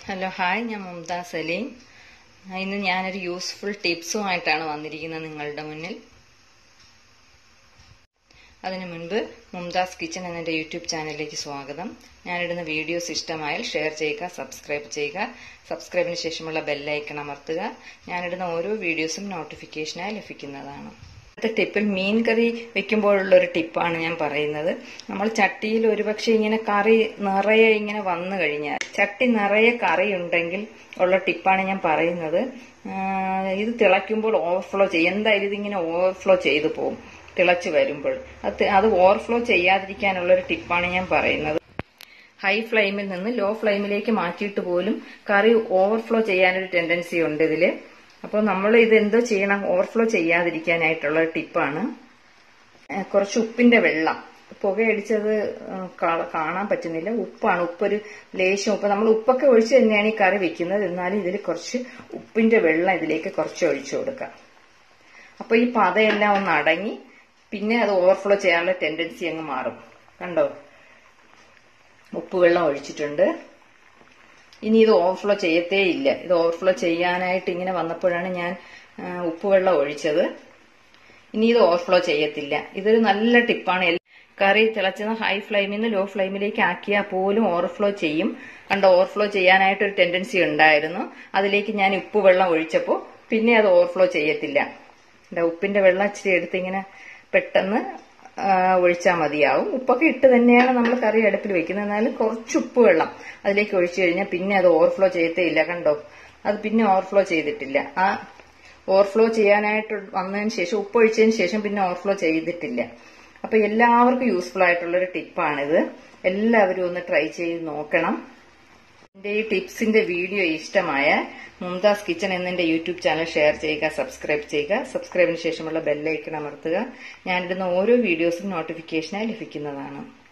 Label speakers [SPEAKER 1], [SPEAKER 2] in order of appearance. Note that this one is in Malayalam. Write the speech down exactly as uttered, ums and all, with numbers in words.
[SPEAKER 1] ഹലോ ഹായ്, ഞാൻ മുംതാസ് സലീം. ഇന്ന് ഞാനൊരു യൂസ്ഫുൾ ടിപ്സുമായിട്ടാണ് വന്നിരിക്കുന്നത് നിങ്ങളുടെ മുന്നിൽ. അതിനു മുൻപ് മുംതാസ് കിച്ചൺ എന്ന എൻ്റെ യൂട്യൂബ് ചാനലിലേക്ക് സ്വാഗതം. ഞാനിടുന്ന വീഡിയോസ് ഇഷ്ടമായാൽ ഷെയർ ചെയ്യുക, സബ്സ്ക്രൈബ് ചെയ്യുക. സബ്സ്ക്രൈബിന് ശേഷമുള്ള ബെല്ലൈക്കൺ അമർത്തുക. ഞാനിടുന്ന ഓരോ വീഡിയോസും നോട്ടിഫിക്കേഷനായി ലഭിക്കുന്നതാണ്. അടുത്ത ടിപ്പിൽ മീൻ കറി വെക്കുമ്പോഴുള്ള ഒരു ടിപ്പാണ് ഞാൻ പറയുന്നത്. നമ്മൾ ചട്ടിയിൽ ഒരുപക്ഷെ ഇങ്ങനെ കറി നിറയെ ഇങ്ങനെ വന്നു കഴിഞ്ഞാൽ, ചട്ടി നിറയെ കറി ഉണ്ടെങ്കിൽ ഉള്ള ടിപ്പാണ് ഞാൻ പറയുന്നത്. ഇത് തിളയ്ക്കുമ്പോൾ ഓവർഫ്ലോ ചെയ്യും. എന്തായാലും ഇതിങ്ങനെ ഓവർഫ്ലോ ചെയ്തു പോകും തിളച്ച് വരുമ്പോൾ. അത് അത് ഓവർഫ്ലോ ചെയ്യാതിരിക്കാനുള്ള ഒരു ടിപ്പാണ് ഞാൻ പറയുന്നത്. ഹൈ ഫ്ലെയിമിൽ നിന്ന് ലോ ഫ്ലെയിമിലേക്ക് മാറ്റിയിട്ട് പോലും കറി ഓവർഫ്ലോ ചെയ്യാനൊരു ടെൻഡൻസി ഉണ്ട് ഇതില്. അപ്പോൾ നമ്മൾ ഇത് എന്തോ ചെയ്യണം, ഓവർഫ്ലോ ചെയ്യാതിരിക്കാനായിട്ടുള്ള ടിപ്പാണ്. കുറച്ച് ഉപ്പിന്റെ വെള്ളം, പുകയടിച്ചത് കാണാൻ പറ്റുന്നില്ല, ഉപ്പാണ്. ഉപ്പൊരു ലേശം ഉപ്പ്. നമ്മൾ ഉപ്പൊക്കെ ഒഴിച്ച് തന്നെയാണ് ഈ കറി വെക്കുന്നത്. എന്നാലും ഇതിൽ കുറച്ച് ഉപ്പിന്റെ വെള്ളം ഇതിലേക്ക് കുറച്ച് ഒഴിച്ചു കൊടുക്കാം. അപ്പൊ ഈ പതയെല്ലാം ഒന്ന് അടങ്ങി പിന്നെ അത് ഓവർഫ്ലോ ചെയ്യാനുള്ള ടെൻഡൻസി അങ്ങ് മാറും. കണ്ടോ, ഉപ്പ് വെള്ളം ഒഴിച്ചിട്ടുണ്ട്. ഇനി ഇത് ഓവർഫ്ലോ ചെയ്യത്തേ ഇല്ല. ഇത് ഓവർഫ്ലോ ചെയ്യാനായിട്ട് ഇങ്ങനെ വന്നപ്പോഴാണ് ഞാൻ ഉപ്പുവെള്ളം ഒഴിച്ചത്. ഇനി ഇത് ഓവർഫ്ലോ ചെയ്യത്തില്ല. ഇതൊരു നല്ല ടിപ്പാണ്. കറി തിളച്ചത് ഹൈ ഫ്ലെയിമിൽ നിന്ന് ലോ ഫ്ലെയിമിലേക്ക് ആക്കിയാൽ പോലും ഓവർഫ്ലോ ചെയ്യും. കണ്ടോ, ഓവർഫ്ലോ ചെയ്യാനായിട്ടൊരു ടെൻഡൻസി ഉണ്ടായിരുന്നു. അതിലേക്ക് ഞാൻ ഉപ്പുവെള്ളം ഒഴിച്ചപ്പോൾ പിന്നെ അത് ഓവർഫ്ലോ ചെയ്യത്തില്ല. ഉപ്പിന്റെ വെള്ളം ഇച്ചിരി എടുത്ത് ഇങ്ങനെ പെട്ടെന്ന് ഒഴിച്ചാൽ മതിയാവും. ഉപ്പൊക്കെ ഇട്ട് തന്നെയാണ് നമ്മൾ കറി അടുപ്പിൽ വെക്കുന്നത്. എന്നാലും കുറച്ച് ഉപ്പ് വെള്ളം അതിലേക്ക് ഒഴിച്ചു കഴിഞ്ഞാൽ പിന്നെ അത് ഓവർഫ്ലോ ചെയ്യത്തേ ഇല്ല. കണ്ടോ, അത് പിന്നെ ഓവർഫ്ലോ ചെയ്തിട്ടില്ല. ആ ഓവർഫ്ലോ ചെയ്യാനായിട്ട് വന്നതിന് ശേഷം, ഉപ്പ് ഒഴിച്ചതിന് ശേഷം പിന്നെ ഓവർഫ്ലോ ചെയ്തിട്ടില്ല. അപ്പൊ എല്ലാവർക്കും യൂസ്ഫുൾ ആയിട്ടുള്ളൊരു ടിപ്പാണിത്. എല്ലാവരും ഒന്ന് ട്രൈ ചെയ്ത് നോക്കണം. എന്റെ ഈ ടിപ്സിന്റെ വീഡിയോ ഇഷ്ടമായ മുംതാസ് കിച്ചൺ എന്നെന്റെ യൂട്യൂബ് ചാനൽ ഷെയർ ചെയ്യുക, സബ്സ്ക്രൈബ് ചെയ്യുക. സബ്സ്ക്രൈബിന് ശേഷമുള്ള ബെല്ലൈക്കൺ അമർത്തുക. ഞാനിടുന്ന ഓരോ വീഡിയോസും നോട്ടിഫിക്കേഷനായി ലഭിക്കുന്നതാണ്.